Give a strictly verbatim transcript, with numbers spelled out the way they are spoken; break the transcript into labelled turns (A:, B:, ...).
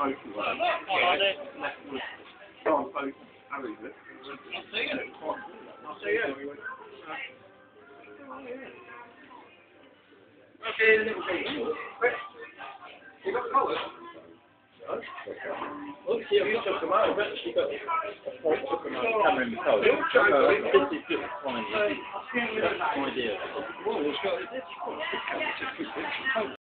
A: motorway. Left was signpost Harrogate.
B: I'll see you. I'll see you. Okay, a little bit. You got colours? No. Well, see, you took them out. I bet you got I took them out. Camera in the cold. This is just fine. That's my idea. Well, it's got